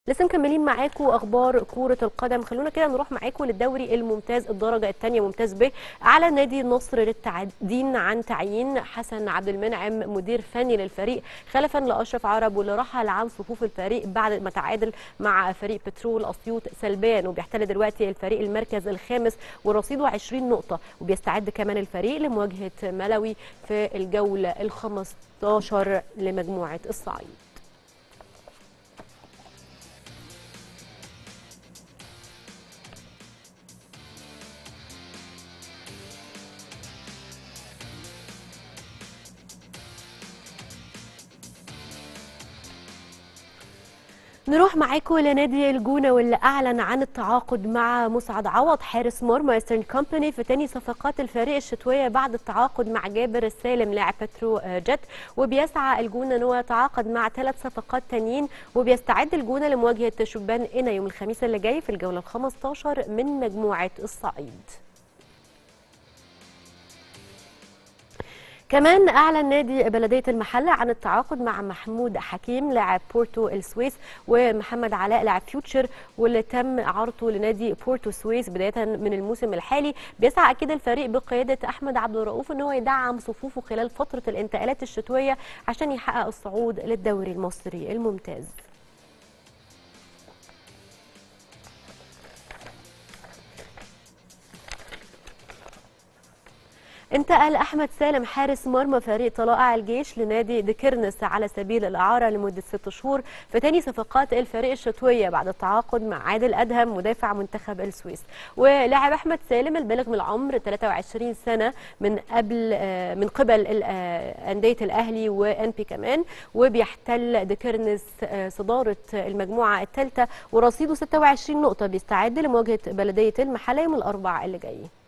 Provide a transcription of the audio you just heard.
لسه مكملين معاكم اخبار كرة القدم. خلونا كده نروح معاكم للدوري الممتاز الدرجة الثانية ممتاز ب. اعلن نادي النصر للتعدين عن تعيين حسن عبد المنعم مدير فني للفريق خلفا لاشرف عرب، واللي رحل عن صفوف الفريق بعد ما تعادل مع فريق بترول اسيوط سلبيا، وبيحتل دلوقتي الفريق المركز الخامس ورصيده 20 نقطة، وبيستعد كمان الفريق لمواجهة ملوي في الجولة ال 15 لمجموعة الصعيد. نروح معاكم لنادي الجونة، واللي أعلن عن التعاقد مع مسعد عوض حارس مرمى ايسترن كومباني في تاني صفقات الفريق الشتوية بعد التعاقد مع جابر السالم لاعب بترو جيت. وبيسعى الجونة أنه يتعاقد مع 3 صفقات تانيين، وبيستعد الجونة لمواجهة شبان قنا يوم الخميس اللي جاي في الجولة ال 15 من مجموعة الصعيد. كمان أعلن نادي بلدية المحلة عن التعاقد مع محمود حكيم لاعب بورتو السويس ومحمد علاء لاعب فيوتشر، واللي تم عرضه لنادي بورتو السويس بداية من الموسم الحالي. بيسعى أكيد الفريق بقيادة أحمد عبد الرؤوف أن هو يدعم صفوفه خلال فترة الانتقالات الشتوية عشان يحقق الصعود للدوري المصري الممتاز. انتقل احمد سالم حارس مرمى فريق طلائع الجيش لنادي دكرنس على سبيل الاعاره لمده 6 شهور في تاني صفقات الفريق الشتويه بعد التعاقد مع عادل ادهم مدافع منتخب السويس. ولعب احمد سالم البالغ من العمر 23 سنه من قبل انديه الاهلي وانبي كمان، وبيحتل دكرنس صداره المجموعه الثالثه ورصيده 26 نقطه. بيستعد لمواجهه بلديه المحله يوم الاربعاء اللي جاي.